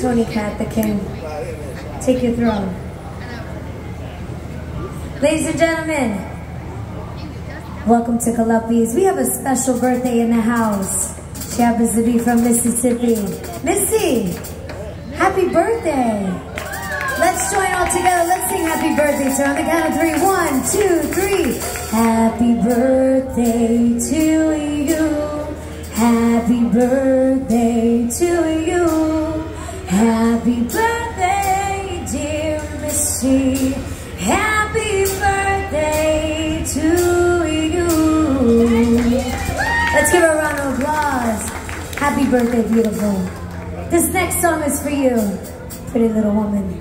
Tony Cat that can take your throne. Ladies and gentlemen, welcome to Gallupis. We have a special birthday in the house. She happens to be from Mississippi. Missy, happy birthday. Let's join all together. Let's sing happy birthday. So on the count of 3, 1, 2, 3. Happy birthday to you. Happy birthday to you. Happy birthday, dear Missy. Happy birthday to you. Let's give her a round of applause. Happy birthday, beautiful. This next song is for you, pretty little woman.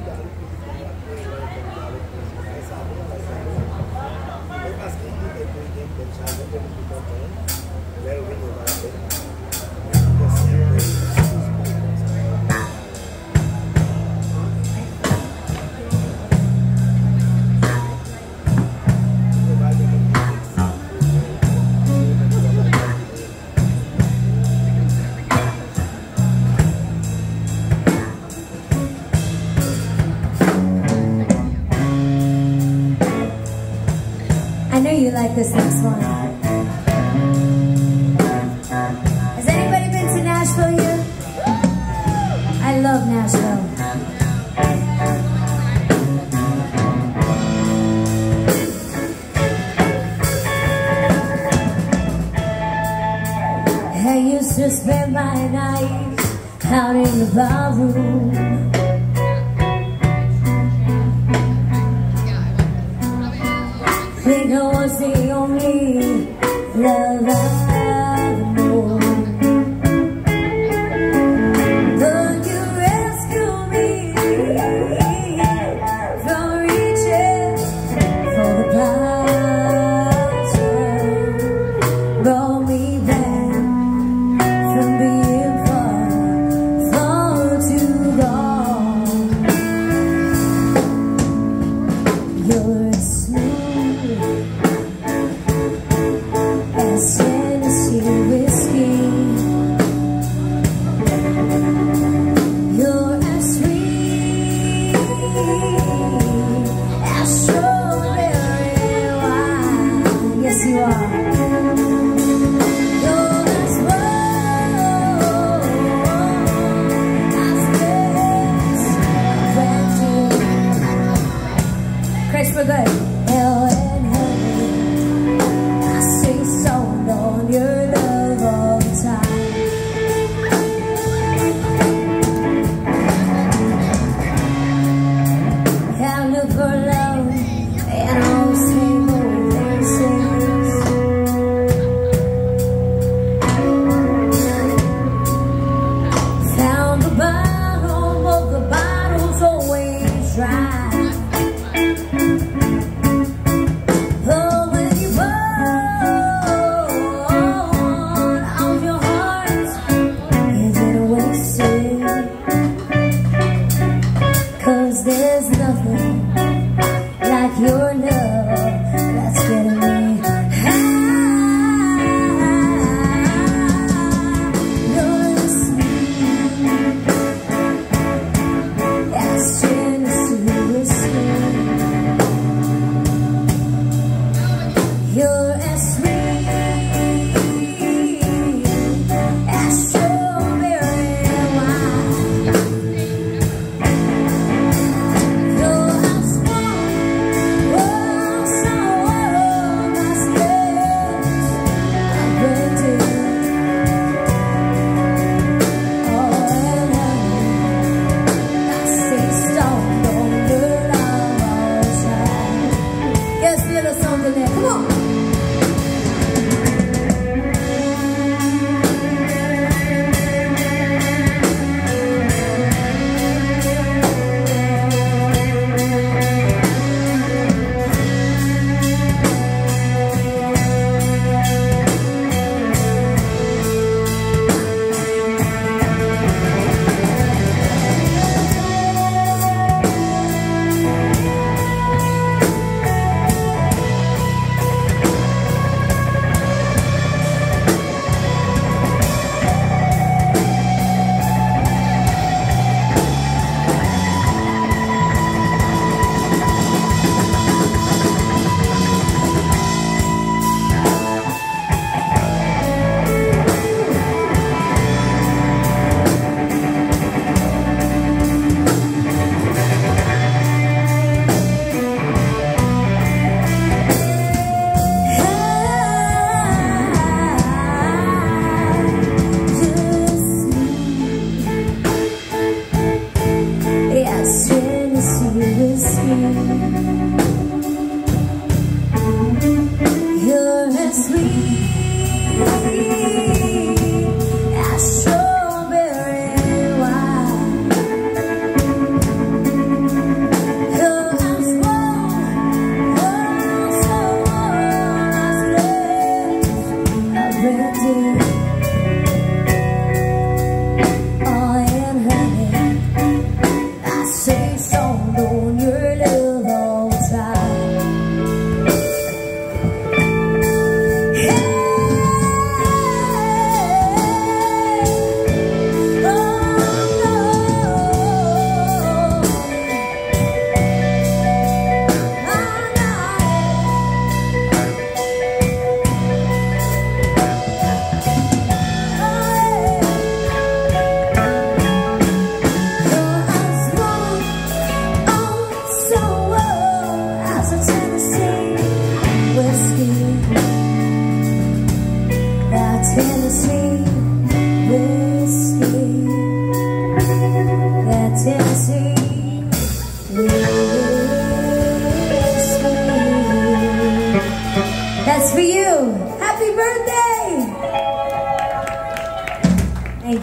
I know you like this next one. Has anybody been to Nashville here? I love Nashville. I used to spend my nights out in the ballroom. Think I was the only love I know. But you rescued me from reaching for the passion. Brought me back from being far, far too gone. You're smooth as Tennessee whiskey. You're as sweet as strawberry wine. Yes, you are. You're as warm as this. Chris, we're good. Your love all the time. I look for love and all the same old places. Found the bottle, but the bottle's always dry. There's nothing like your love that's getting me high. You're the sweet as Tennessee whiskey. You're as sweet as strawberry wine.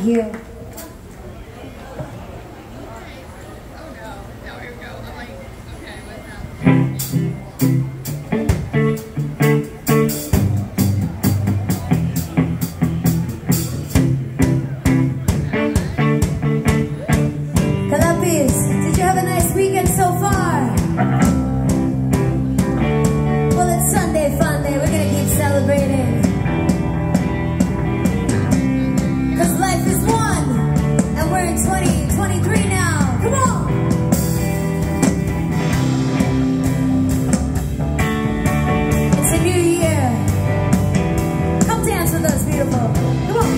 you. Gallupis, did you have a nice weekend so far? Well, it's Sunday fun day. We're gonna keep celebrating. Cause life is one, and we're in 2023 now. Come on! It's a new year. Come dance with us, beautiful. Come on.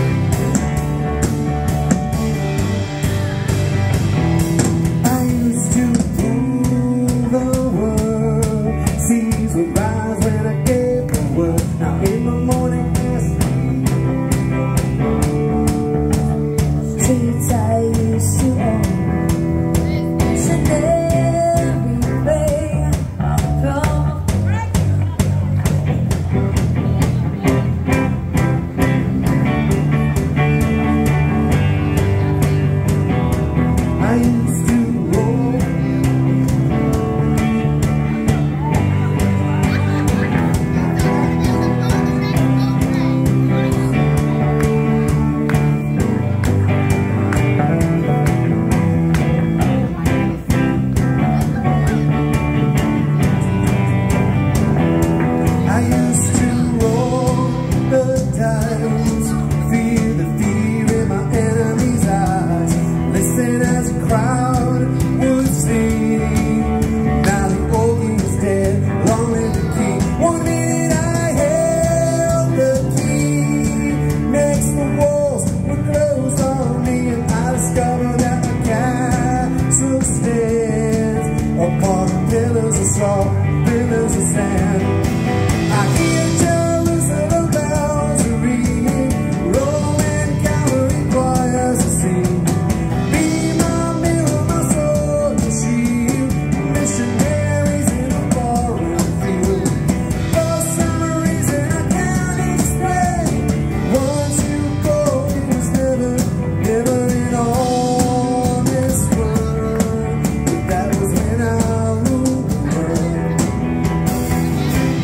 I used to rule the world. Seas would rise when I gave the word. Now in the morning, Streets I used to own should everything from I used to roll. I used to roll the dice, feel the fear in my enemy's eyes, listen as a crowd would sing. Now the old king is dead, long live the king. 1 minute I held the key, next the walls were closed on me, and I discovered that my castle stands upon pillars of salt, pillars of sand. I hear Jerusalem bells ringing, Roman cavalry choirs to sing. Be my mirror, my sword and shield, missionaries in a foreign field. For some reason I can't explain, once you go, it was never, never in all this world. But that was when I ruled the world.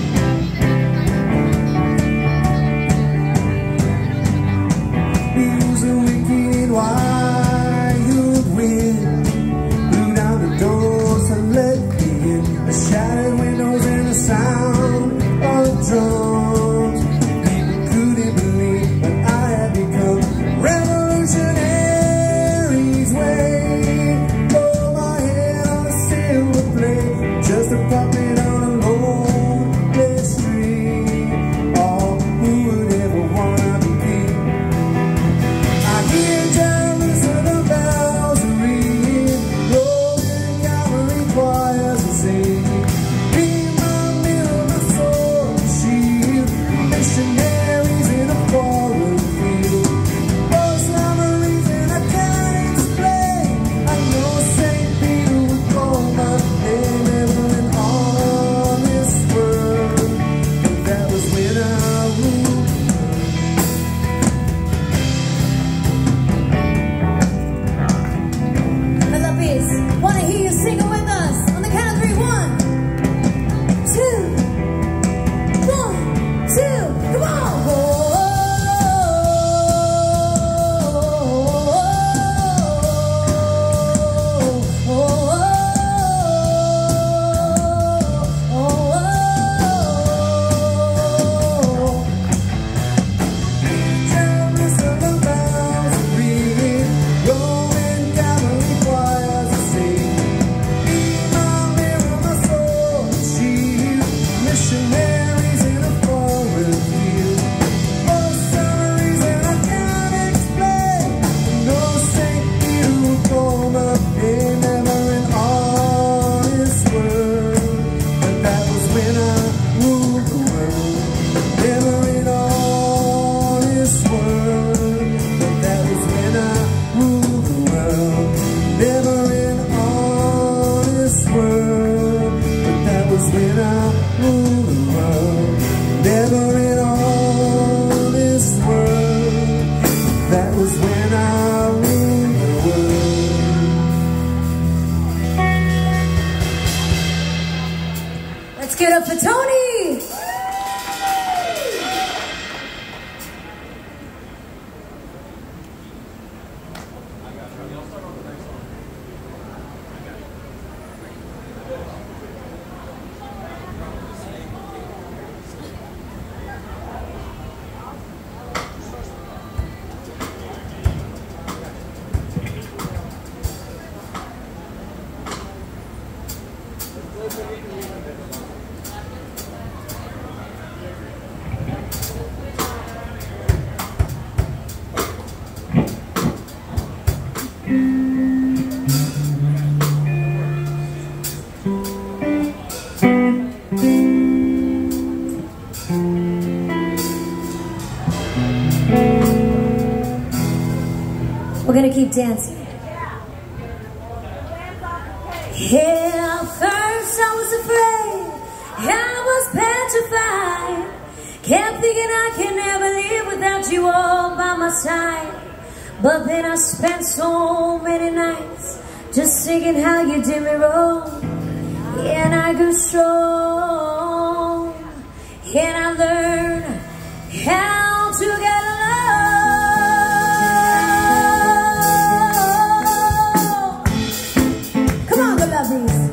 Let's give it up for Tony. We're gonna keep dancing. Yeah, first I was afraid, I was petrified, kept thinking I can never live without you all by my side. But then I spent so many nights just thinking how you did me wrong. Yeah, and I grew strong, and I learned how to get along. Come on, the lovelies.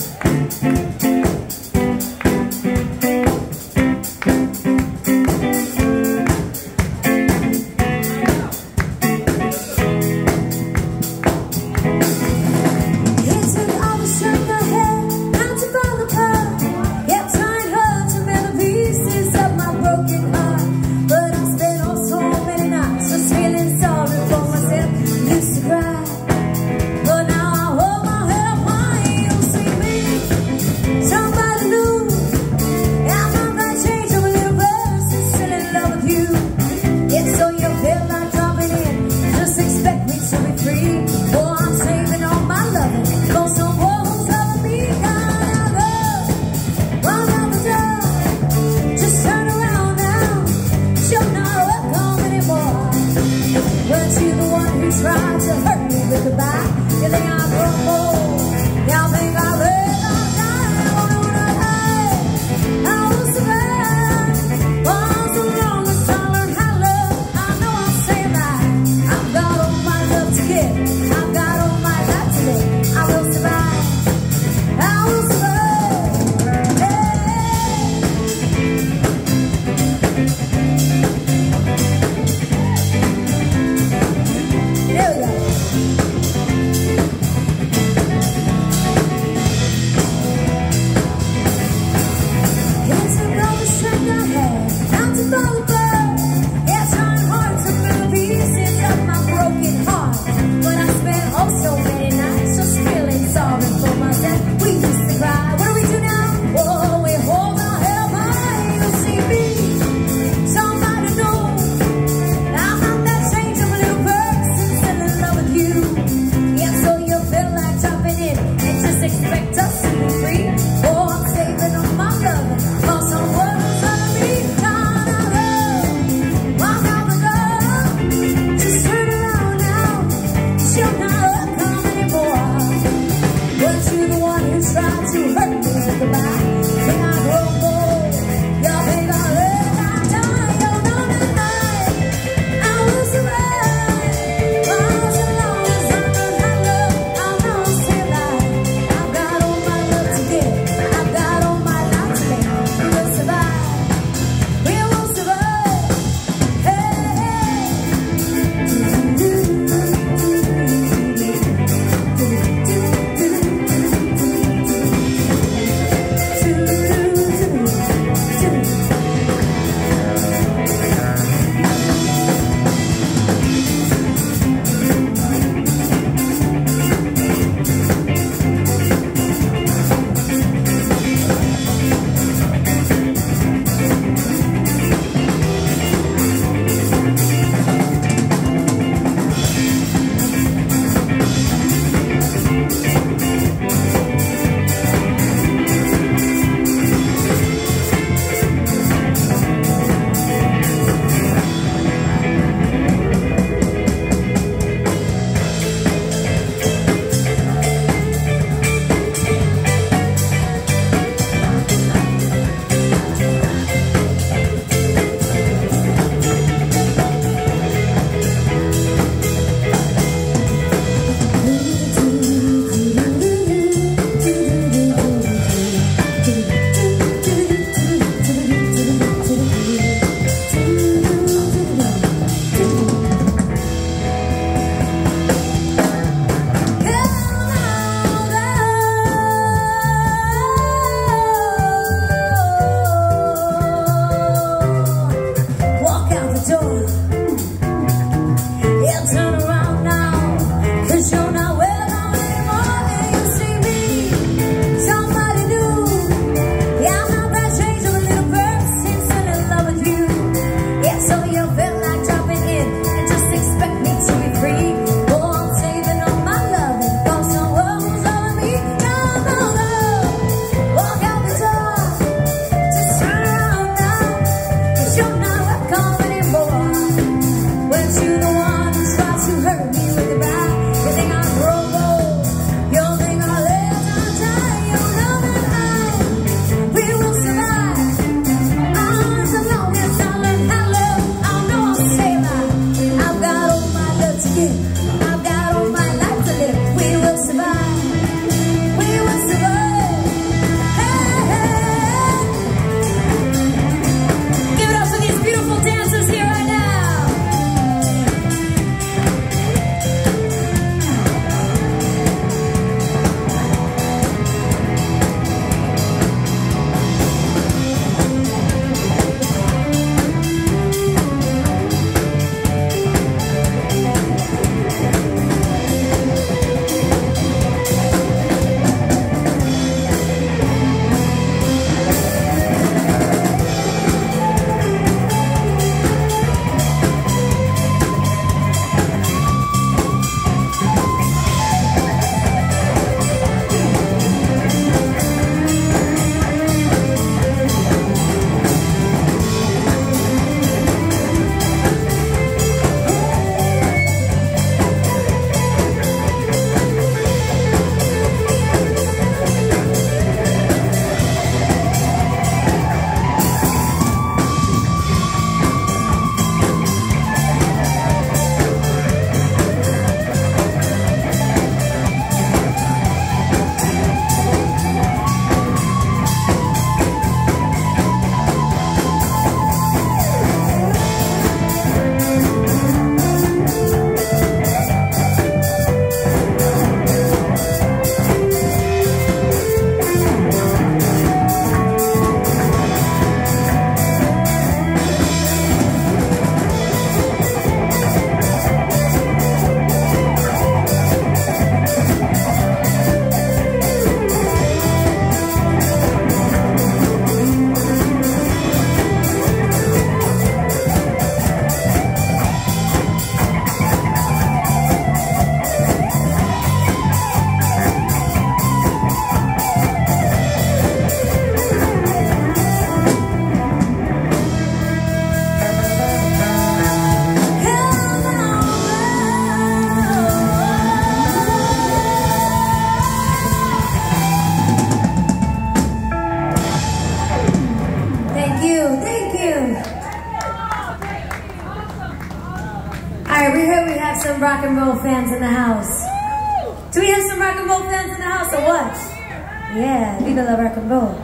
have some rock and roll fans in the house? Do we have some rock and roll fans in the house or what? Yeah, viva la rock and roll.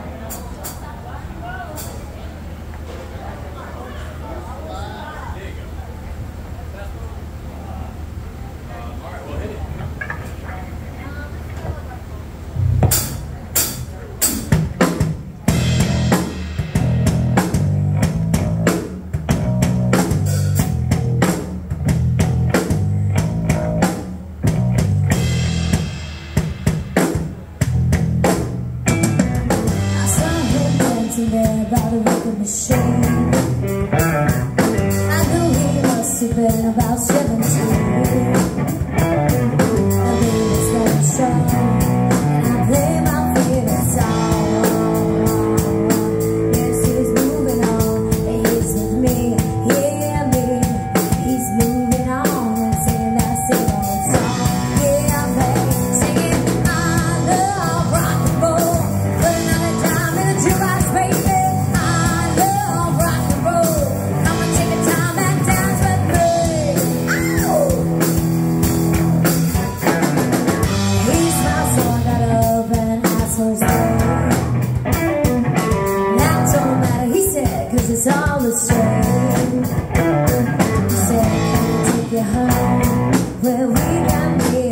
There by the record machine. I knew he must have been about 17. The baby's got a show, and I play my favorite song. Yes, he's moving on, and he's with me. Yeah, me. He's moving on and singing that same old song. Yeah, I play, singing I love rock and roll. Put another dime in the jukebox. It's all the same. He said, can I take you home where we can be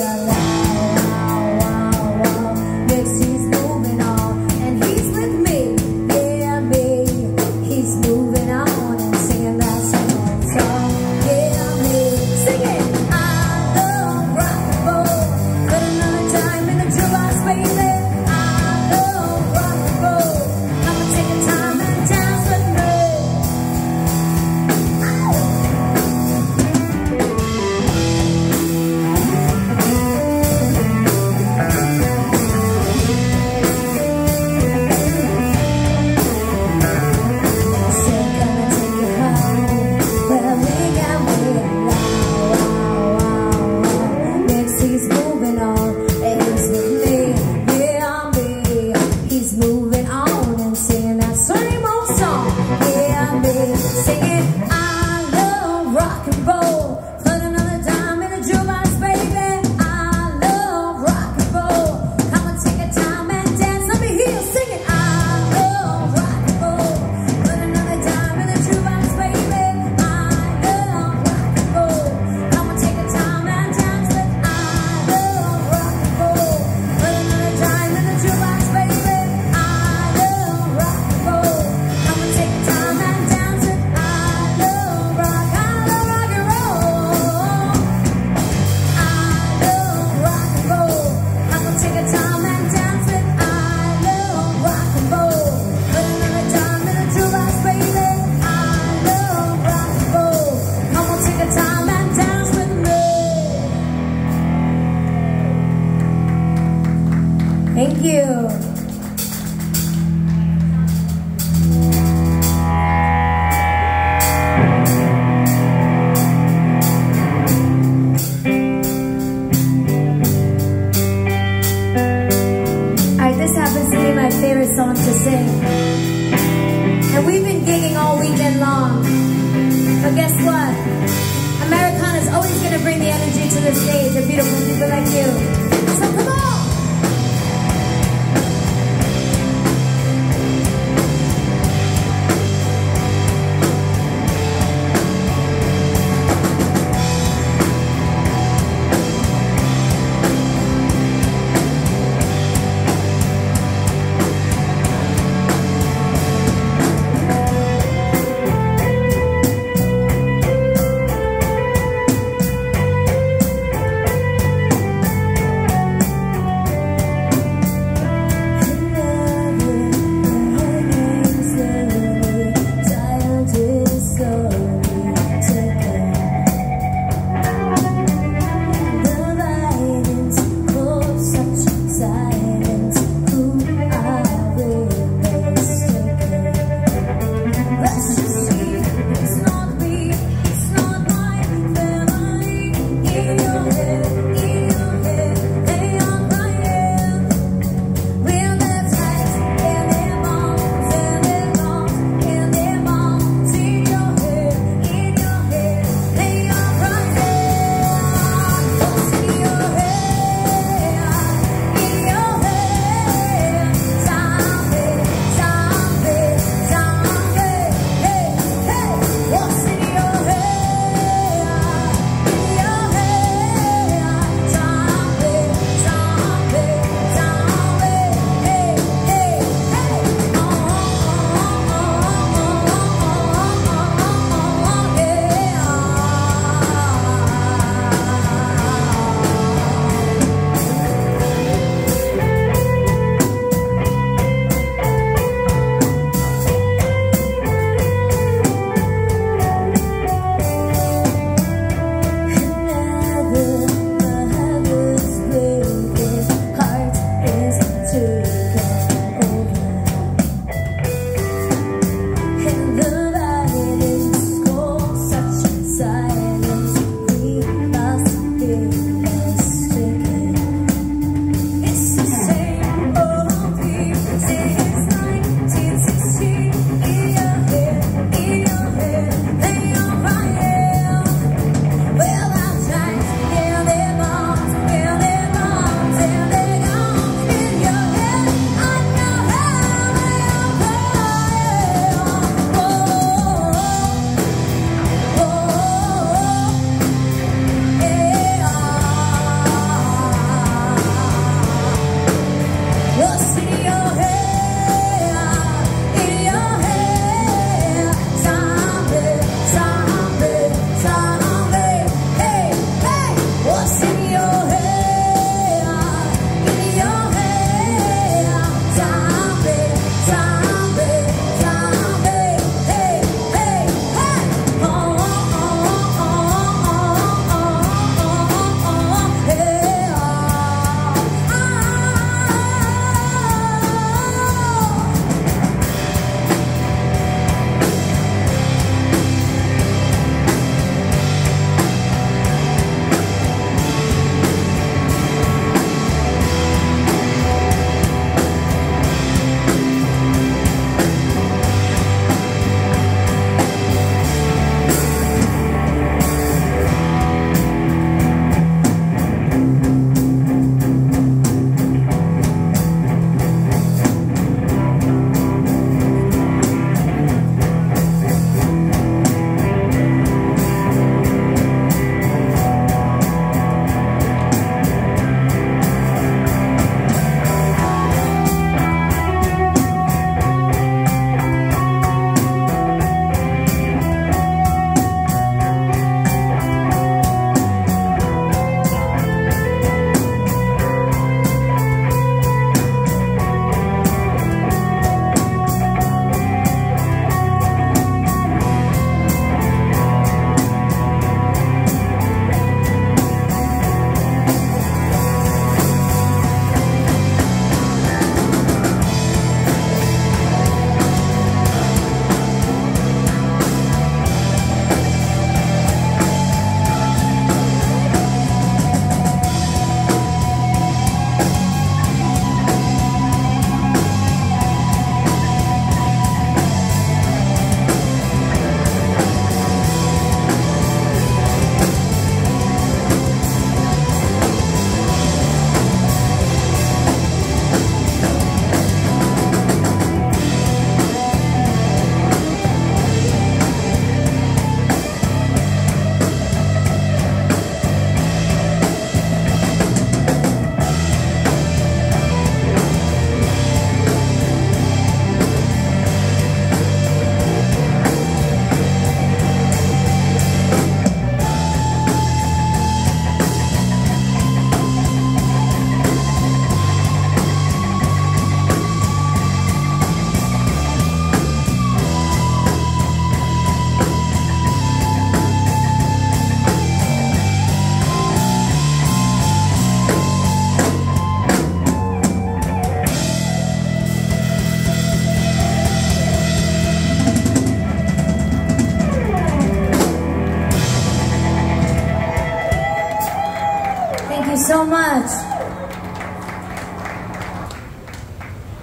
alone? Next he's moving on and he's with me, yeah me. He's moving on and singing that same old song, yeah me. Singing, I love rock and roll. Put another time in the jukebox, baby. I love rock and roll. I'ma take a time and dance with me.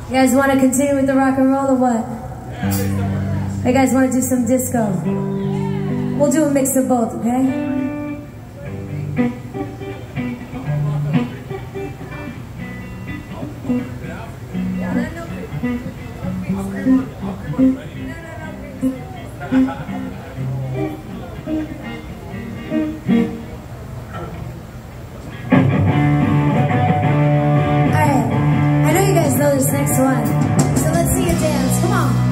You guys want to continue with the rock and roll or what? You guys want to do some disco? We'll do a mix of both, okay? Next one. So let's see you dance. Come on.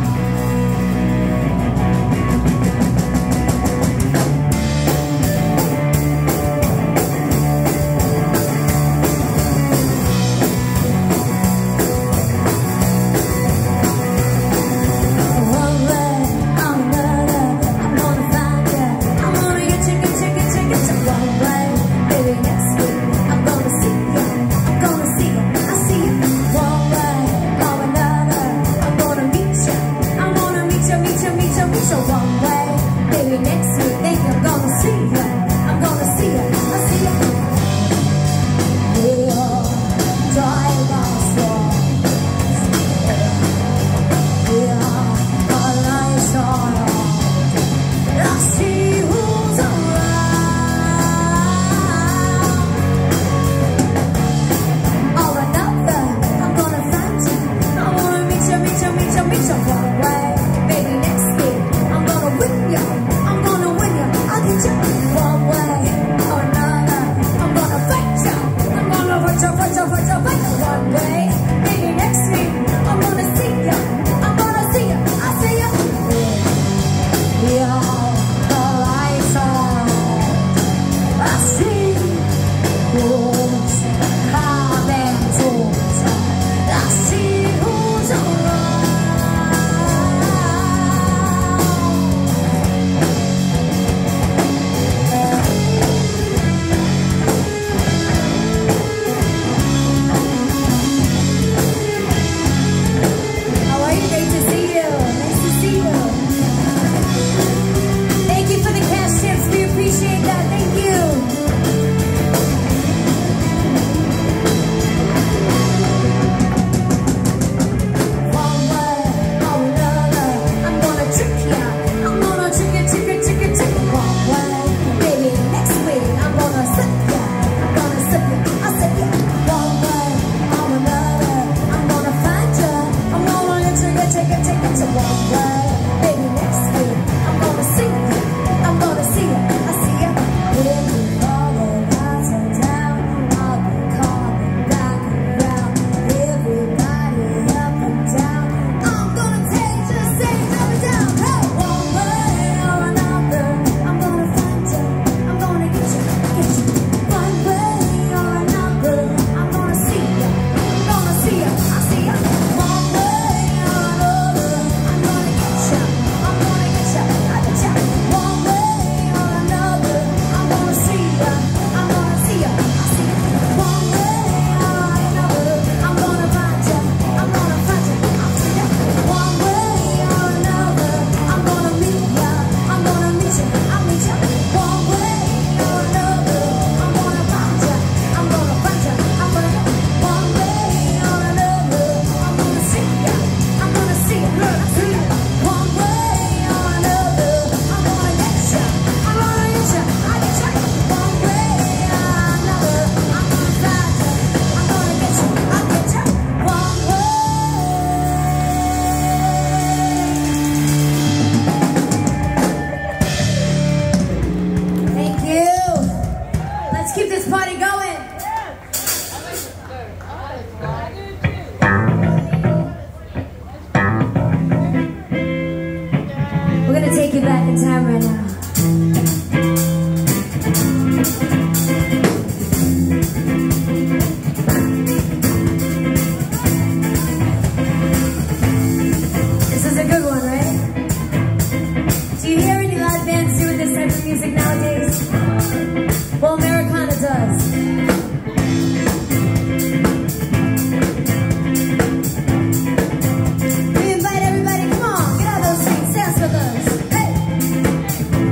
Music nowadays? Well, Amerikana does. We invite everybody, come on, get out of those seats, dance with us. Hey!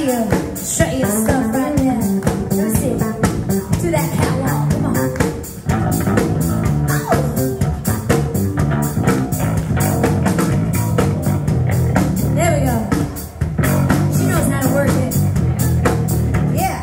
see you strut your stuff right there. Let me see. Do that catwalk. Come on. There we go. She knows how to work it. Yeah.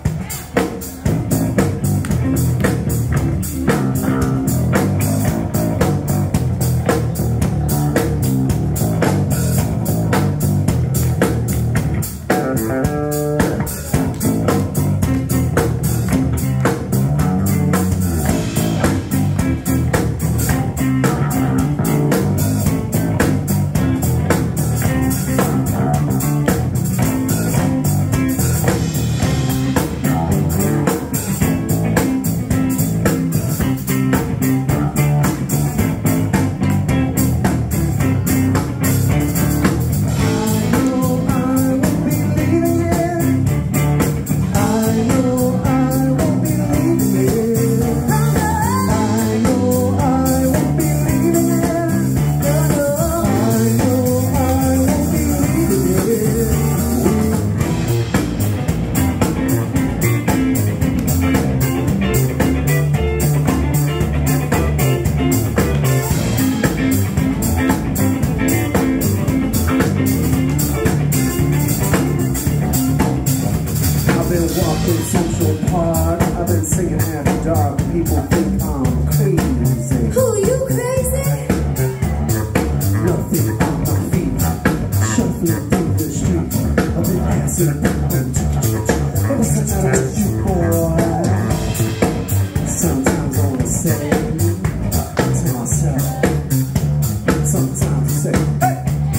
Walking Central Park, I've been singing after dark. People think I'm crazy. Who, you crazy? Nothing on my feet, shuffling through the street. I've been dancing ever since I met you, boy. Sometimes I wanna say to myself, sometimes I say, hey!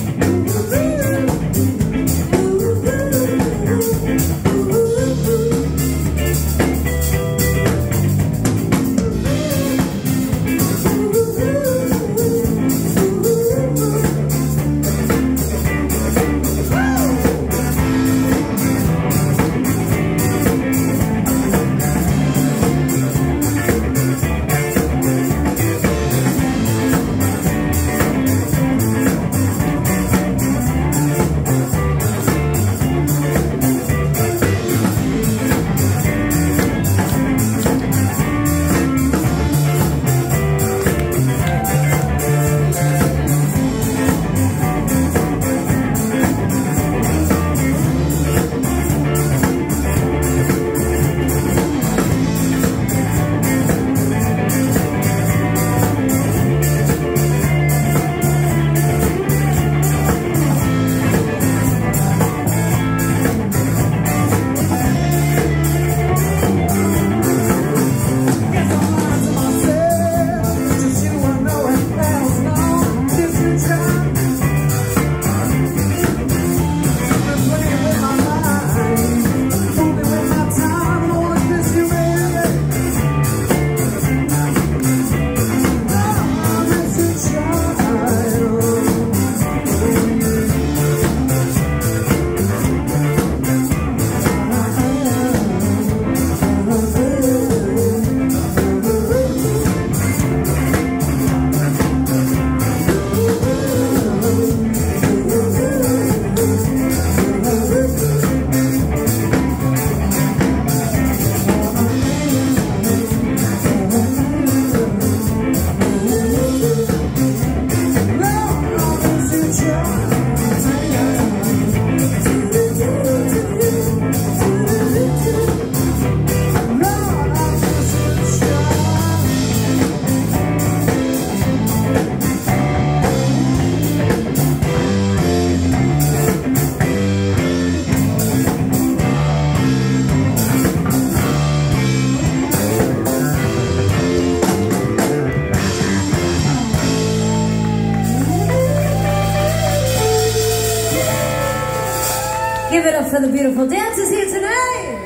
Give it up for the beautiful dancers here tonight.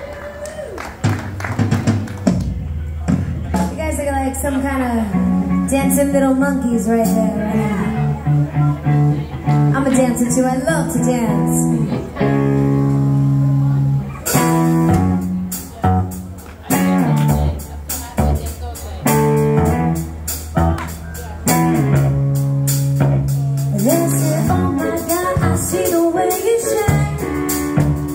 You guys are like some kind of dancing little monkeys right there, right now. I'm a dancer too. I love to dance. They say, oh my God, I see the way you shine.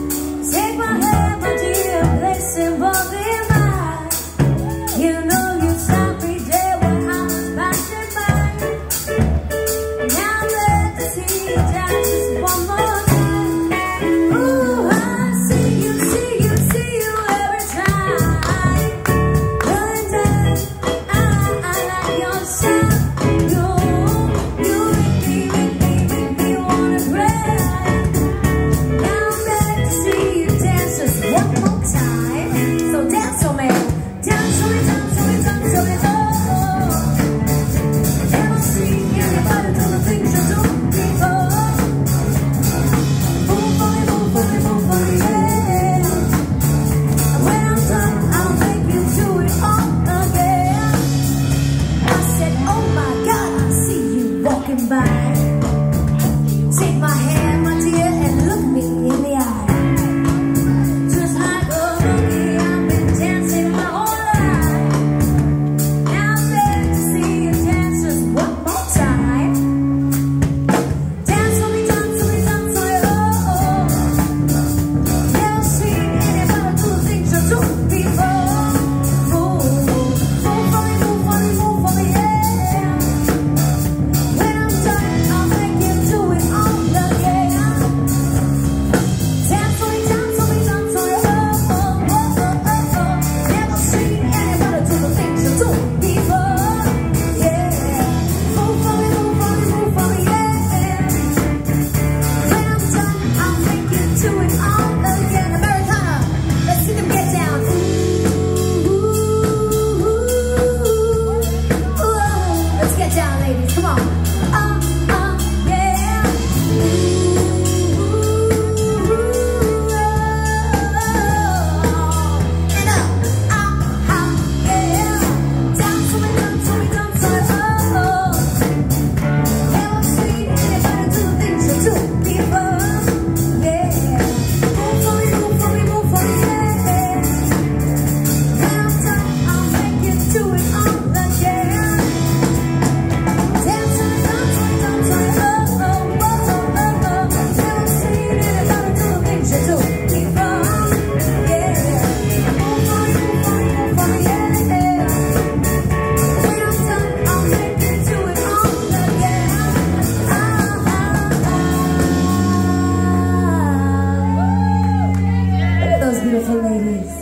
beautiful ladies.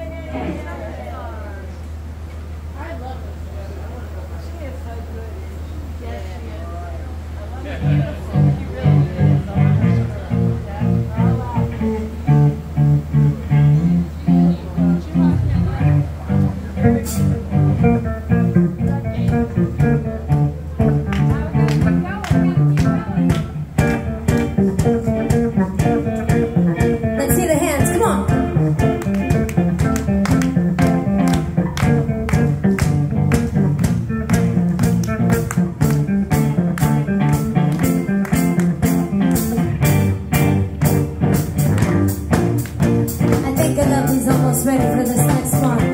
Let's see the hands, come on. I think Gallupis almost ready for this next one.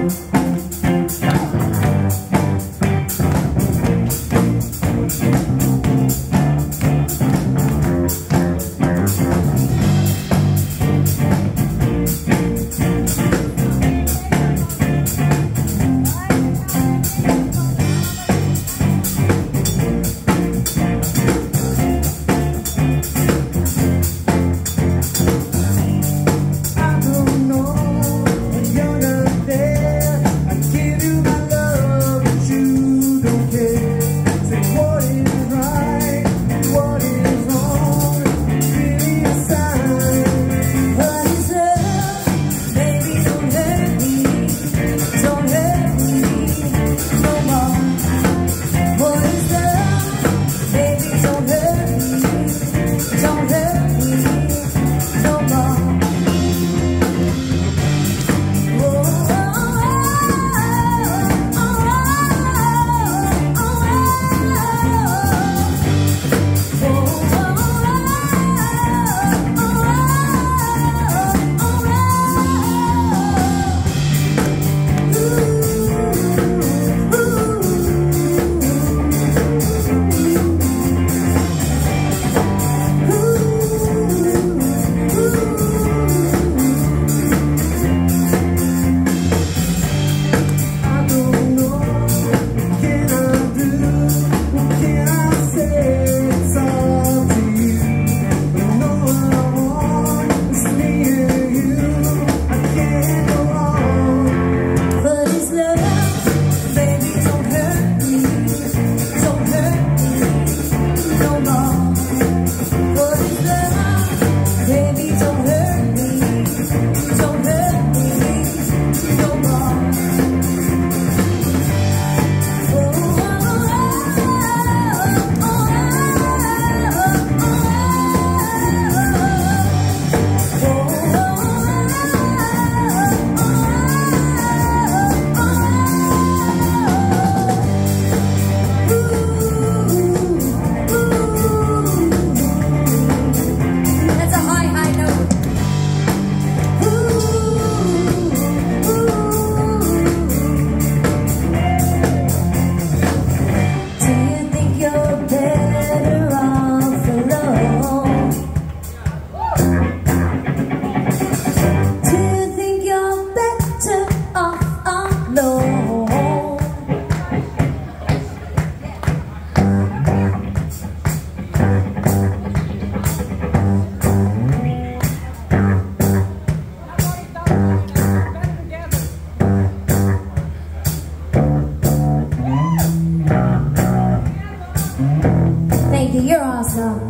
Thank you, you're awesome.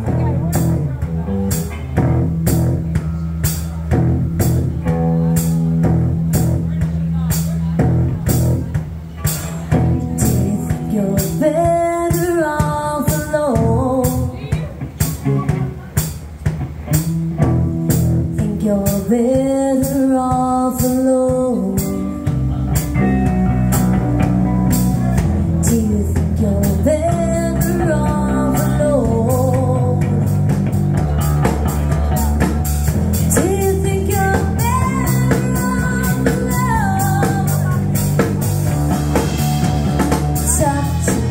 Better off alone. Do you think you're better off alone? Do you think you're better off alone? Talk to me.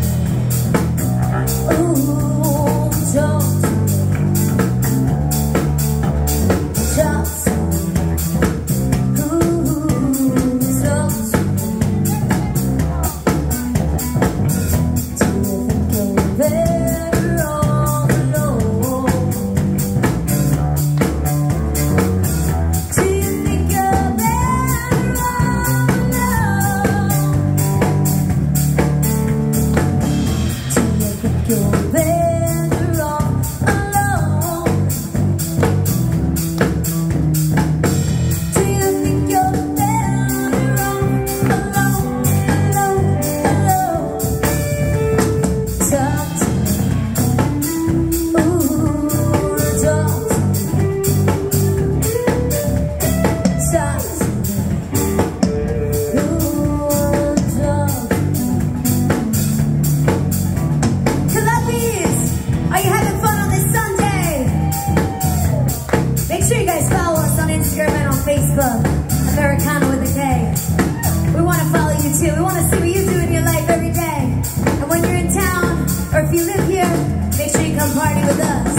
Ooh, talk to me. Talk to me. Ooh. beautiful. Amerikana with a K. We want to follow you too. We want to see what you do in your life every day. And when you're in town, or if you live here, make sure you come party with us.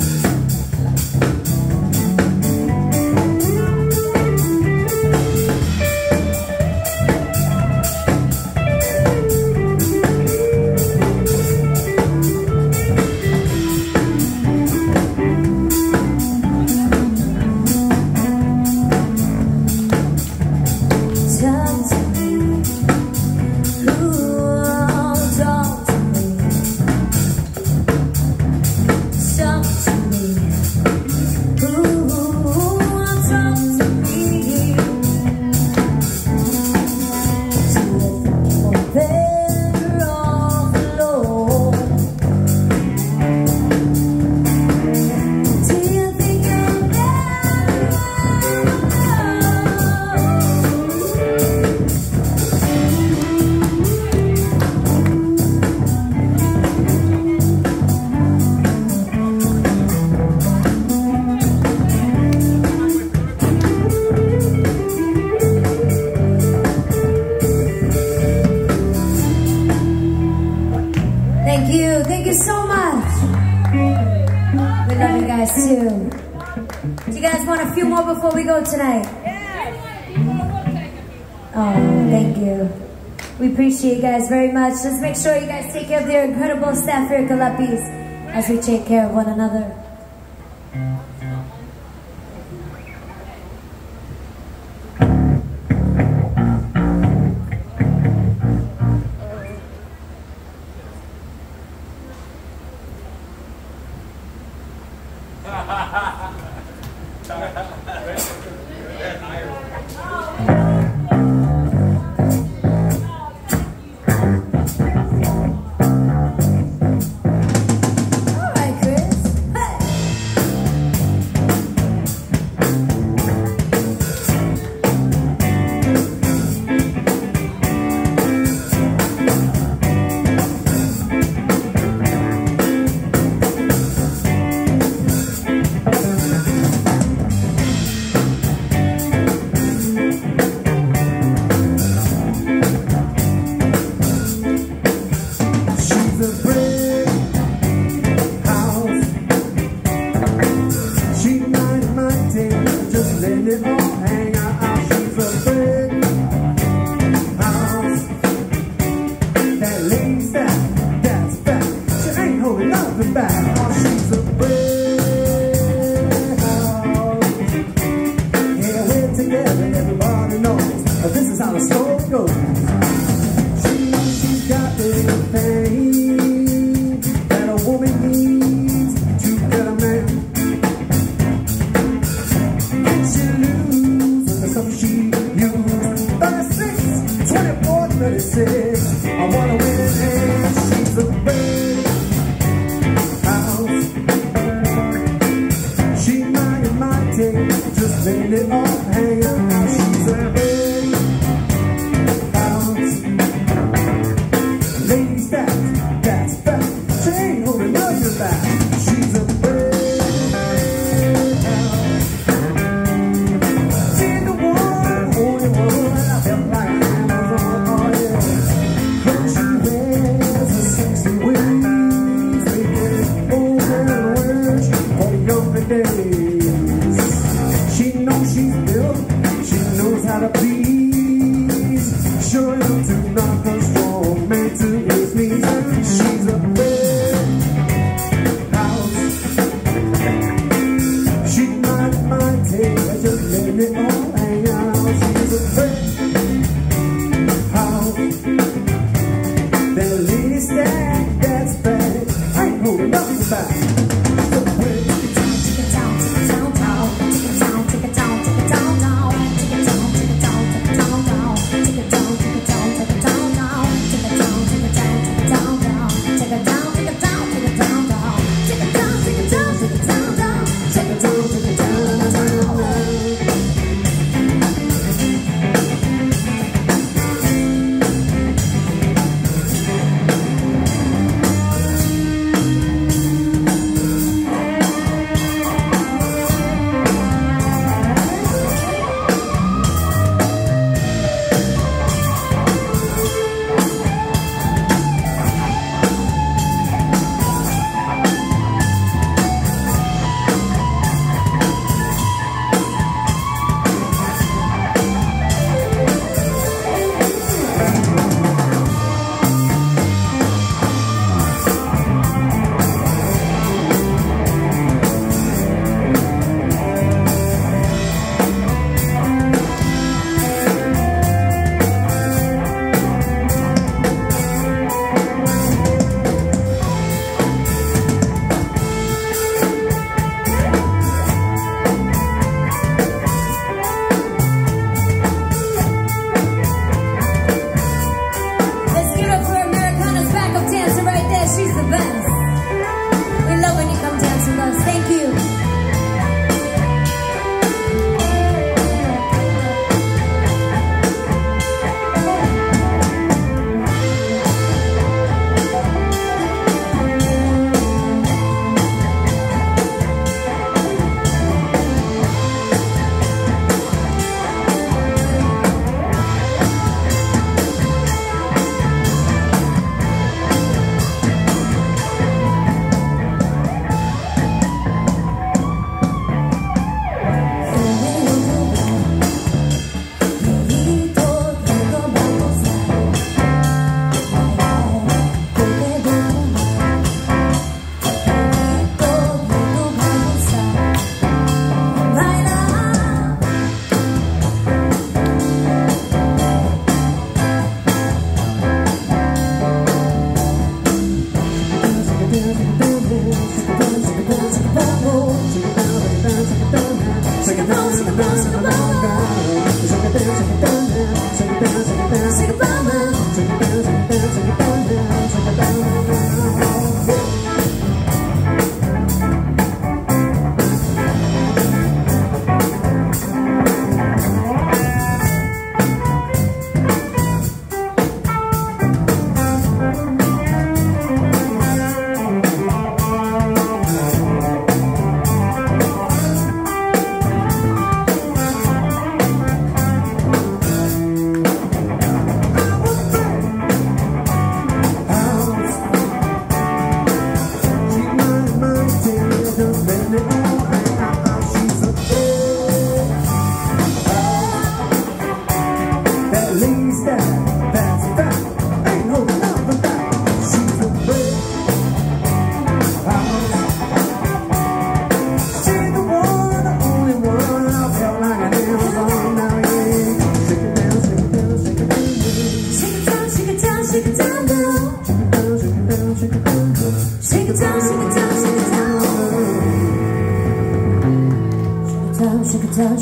Thank you so much. We love you guys too. Do you guys want a few more before we go tonight? Oh, thank you. We appreciate you guys very much. Just make sure you guys take care of your incredible staff here at Gallupis as we take care of one another.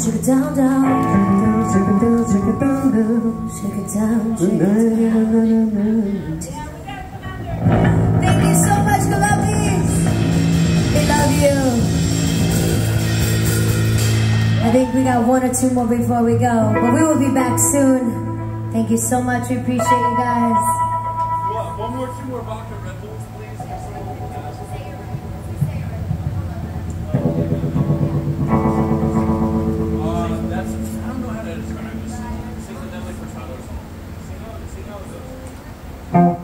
shake it down, down. Shake it down, shake it down, Shake it down, shake it down. Thank you so much, Gallupis. We love you. I think we got one or two more before we go, but we will be back soon. Thank you so much. We appreciate you guys. One more, two more vodka Red Bulls, please. That's, I don't know how to describe this. Psychedelic for toddlers. See how it goes.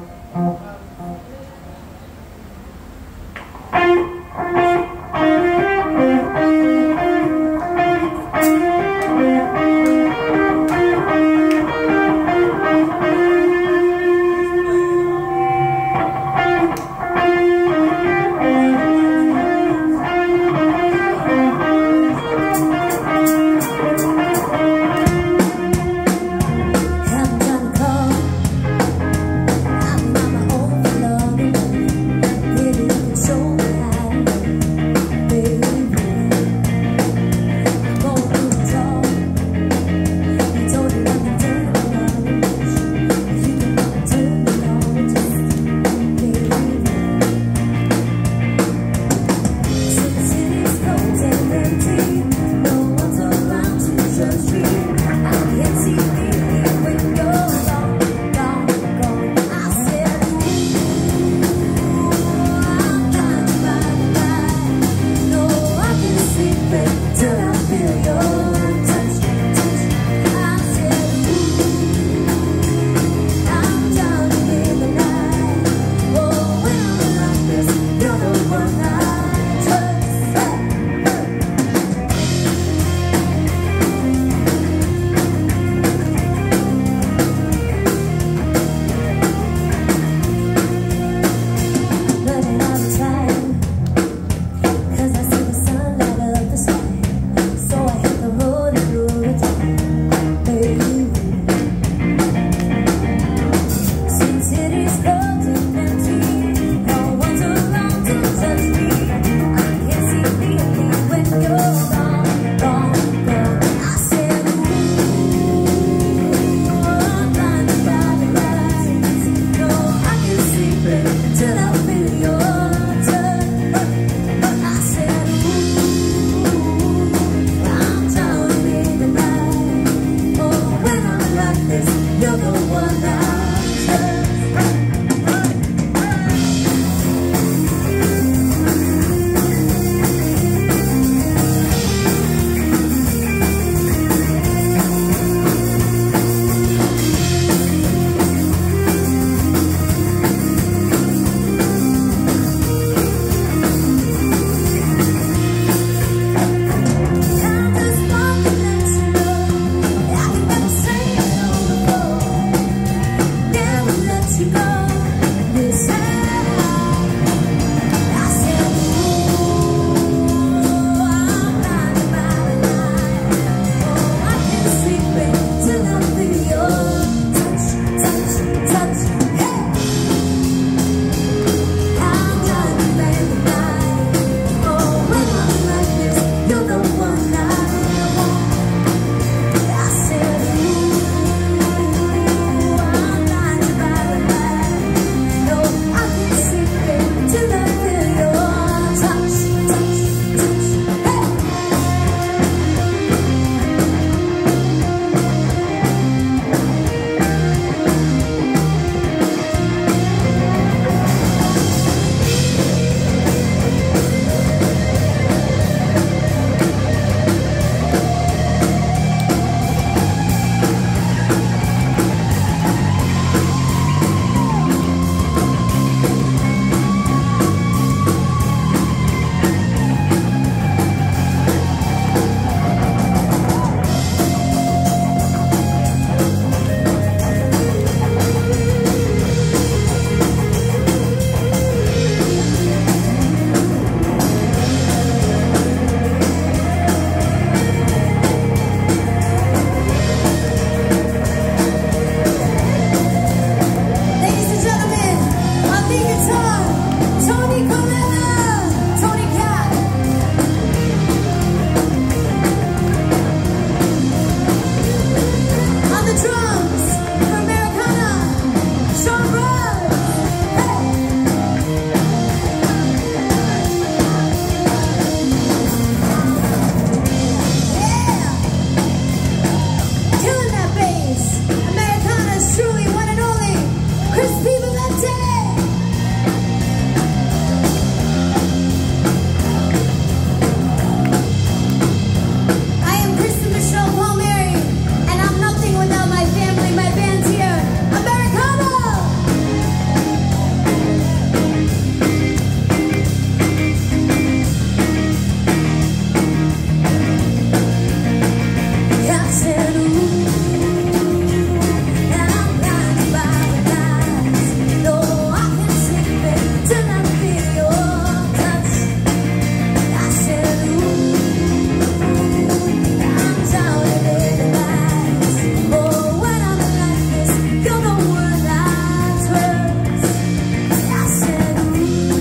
said, ooh, and I'm blinded by the lights. No, I can't sleep till I feel your touch. I said, ooh, I'm down in the lights. Oh, when I'm like this, you're the one I trust. I said, ooh,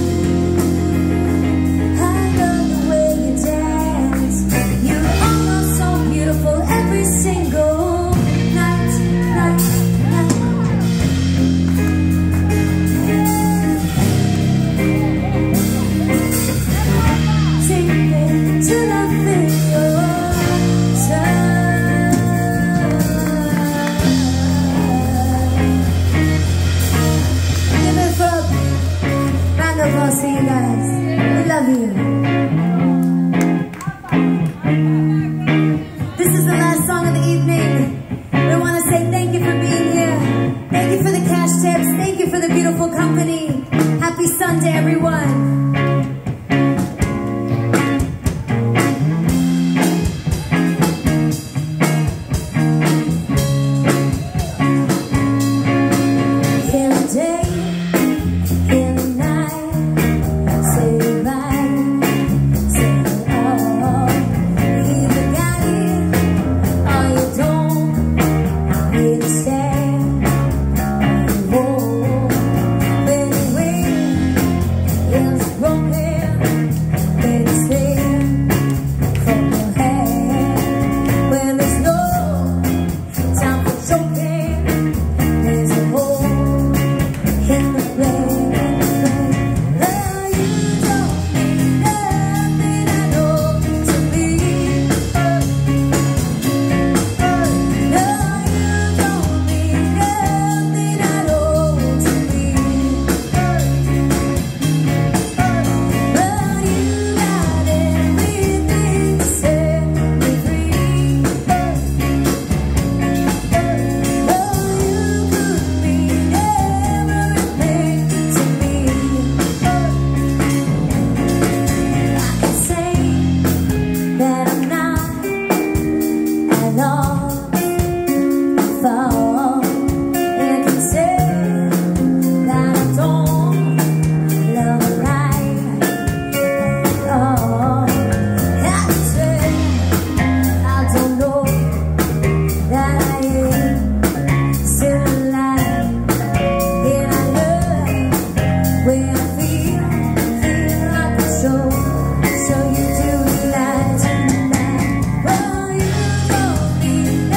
I love the way you dance. You all are so beautiful every single night, night, night. Take me till I feel your touch. Give it up. Round of applause to you guys. We love you. This is the last song of the evening. We want to say thank you for being here. Thank you for the cash tips. Thank you for the beautiful company. Happy Sunday, everyone. In the day, in the night, say goodbye, say oh. Either got it or you don't. Either stay or you won't. Anyway, it's broken, it's clear from your head. When there's no time for choking, there's a hole in the flame, in the flame. Oh, you don't mean nothing at all to me. No, you don't mean nothing at all to me. But you got everything to set me free. Oh, you could mean everything to me. I can say that I'm not at all fault. And I can say that I don't love right at all. I can say I don't know that I am still alive. And I love when I feel like a show. So you do lie tonight. Oh, you don't mean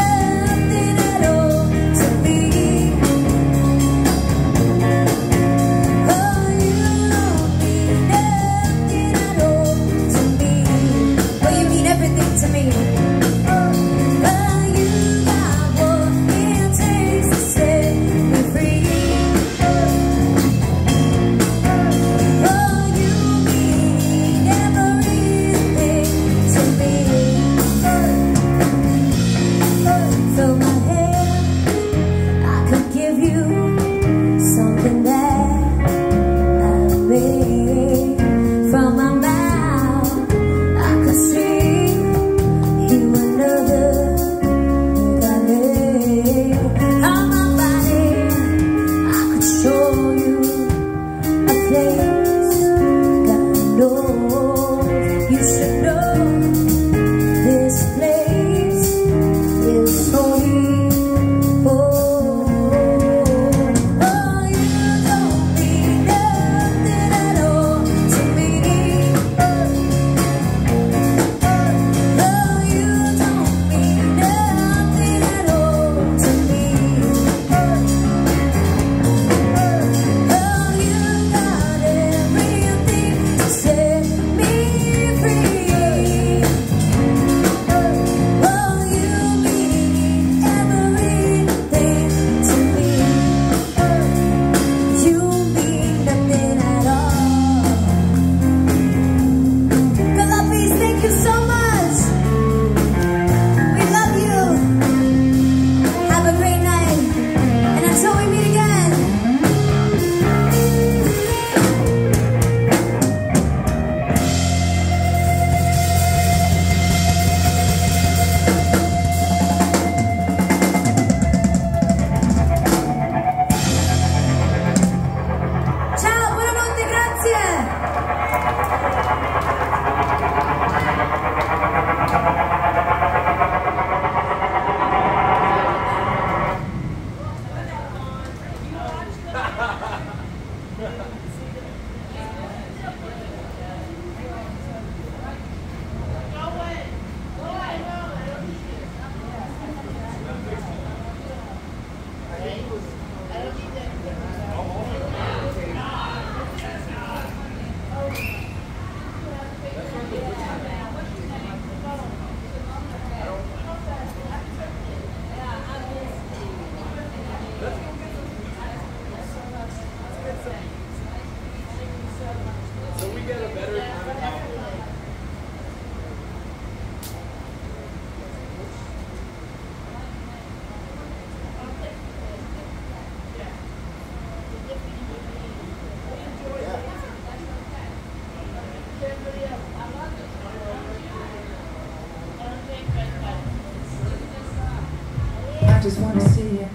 I just wanna see you.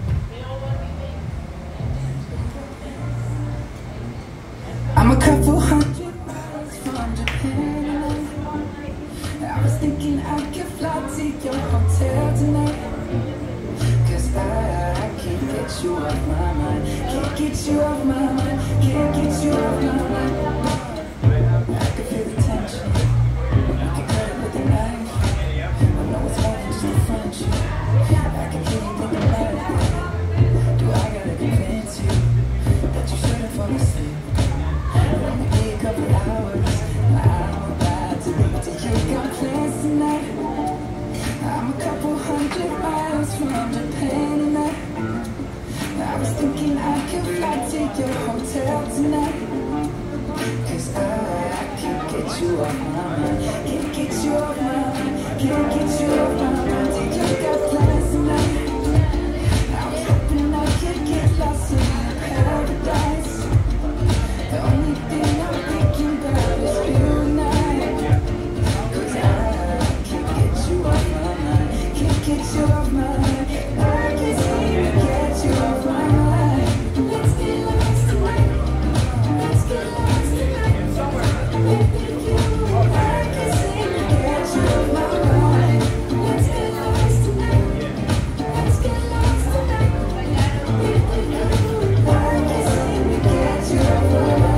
I'm a couple hundred miles from Japan. I was thinking I could fly to your hotel tonight. Cause I can't get you off my mind. Can't get you off my mind. Can't get you off my mind. I can feel the tension. We can cut it with a knife. I know it's more than just a friendship. I can hear you thinking about it. Do I gotta convince you that you shouldn't fall asleep? Only be a couple hours. I'm about to leave to you. Got plans tonight. I'm a couple hundred miles from Japan tonight. I was thinking I could fly to your hotel tonight. Cause I can't get you off my mind. Can't get you off my mind. Can't get you off my mind. You got plans tonight. I was hoping I could get lost in your paradise. The only thing I'm thinking about is you and I. Cause I can't get you off my mind. Can't get you off my mind. I can't seem to get you off my mind. Let's get lost tonight. Let's get lost tonight. With you, I can't seem to get you off my mind. Let's get lost tonight. Let's get lost tonight. With you, I can't seem to get you off my mind.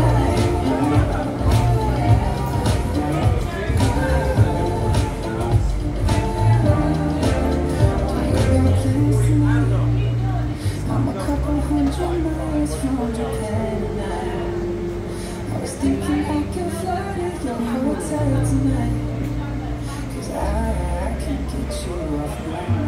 I'm a couple hundred miles from Japan tonight. I was thinking I could fly to your hotel tonight. Cause I can't get you off my mind.